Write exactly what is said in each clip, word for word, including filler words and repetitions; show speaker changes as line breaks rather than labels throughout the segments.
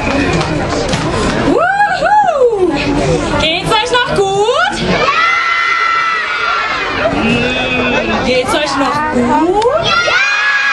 Wuhu! Geht's euch noch gut? Ja! Geht's euch noch gut? Ja!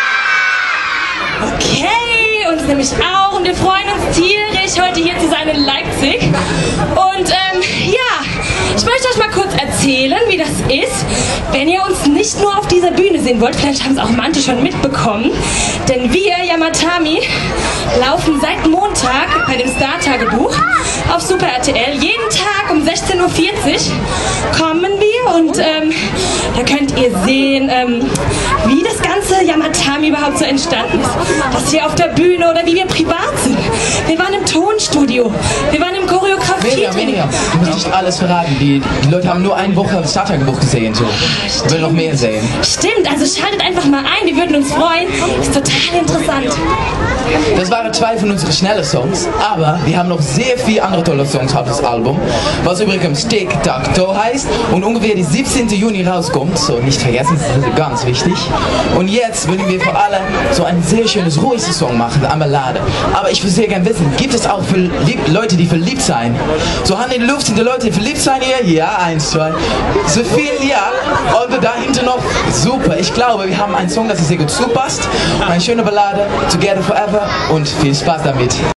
Okay, uns nämlich auch und wir freuen uns tierisch, heute hier zu sein in Leipzig. Und ähm, ja, ich möchte euch mal kurz erzählen, wie das ist, wenn ihr uns nicht nur auf dieser Bühne sehen wollt. Vielleicht haben es auch manche schon mitbekommen. Denn wir, Yamatami, laufen seit Montag bei dem Star-Tagebuch auf Super R T L. Jeden Tag um sechzehn Uhr vierzig kommen wir und ähm, da könnt ihr sehen, ähm, wie das ganze Yamatami überhaupt so entstanden ist. Was hier auf der Bühne oder wie wir privat sind. Wir waren im Tonstudio, wir waren im Choreografie.
Miriam, du musst nicht alles verraten. Die, die Leute haben nur eine Woche das Star-Tagebuch gesehen. So. Ich will noch mehr sehen.
Stimmt, also schaltet einfach mal ein, wir würden uns freuen. Das ist total interessant.
Das waren zwei von unseren schnellen Songs, aber wir haben noch sehr viele andere tolle Songs auf das Album, was übrigens Tic-Tac-Toe heißt und ungefähr die siebzehnten Juni rauskommt, so nicht vergessen, das ist ganz wichtig. Und jetzt würden wir für alle so ein sehr schönes, ruhiges Song machen, eine Ballade. Aber ich würde sehr gerne wissen, gibt es auch für Leute, die verliebt sein? So, Hand in die Luft, sind die Leute, die verliebt sein hier? Ja, eins, zwei. So viel, ja. Und dahinter noch, super. Ich glaube, wir haben einen Song, das sehr gut zupasst. Eine schöne Ballade, Together Forever und viel Spaß damit.